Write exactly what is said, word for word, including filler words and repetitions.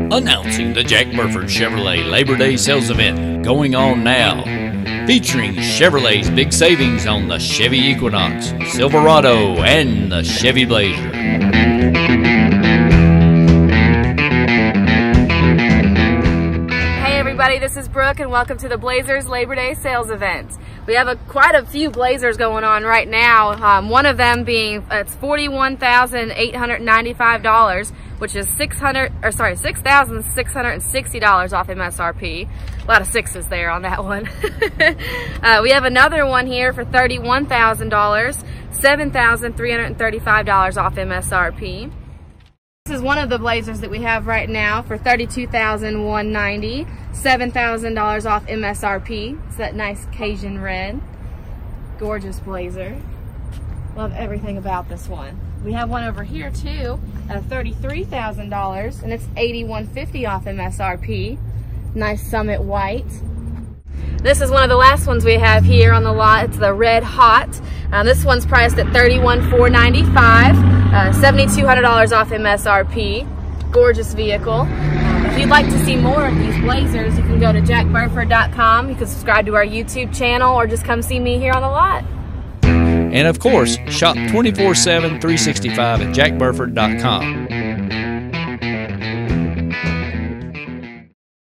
Announcing the Jack Burford Chevrolet Labor Day sales event going on now, featuring Chevrolet's big savings on the Chevy Equinox, Silverado, and the Chevy Blazer. Hey everybody, this is Brooke and welcome to the Blazers Labor Day sales event. We have a, quite a few Blazers going on right now. Um, one of them being it's forty-one thousand eight hundred ninety-five dollars, which is six hundred or sorry six thousand six hundred sixty dollars off M S R P. A lot of sixes there on that one. uh, we have another one here for thirty-one thousand dollars, seven thousand three hundred thirty-five dollars off M S R P. This is one of the Blazers that we have right now for thirty-two thousand one hundred ninety dollars, seven thousand dollars off M S R P. It's that nice Cajun red. Gorgeous Blazer. Love everything about this one. We have one over here too at thirty-three thousand dollars, and it's eighty-one fifty off M S R P. Nice Summit white. This is one of the last ones we have here on the lot. It's the Red Hot. Uh, this one's priced at thirty-one thousand four hundred ninety-five dollars, uh, seven thousand two hundred dollars off M S R P. Gorgeous vehicle. Um, if you'd like to see more of these Blazers, you can go to jack burford dot com. You can subscribe to our YouTube channel or just come see me here on the lot. And of course, shop twenty-four seven, three sixty-five at jack burford dot com.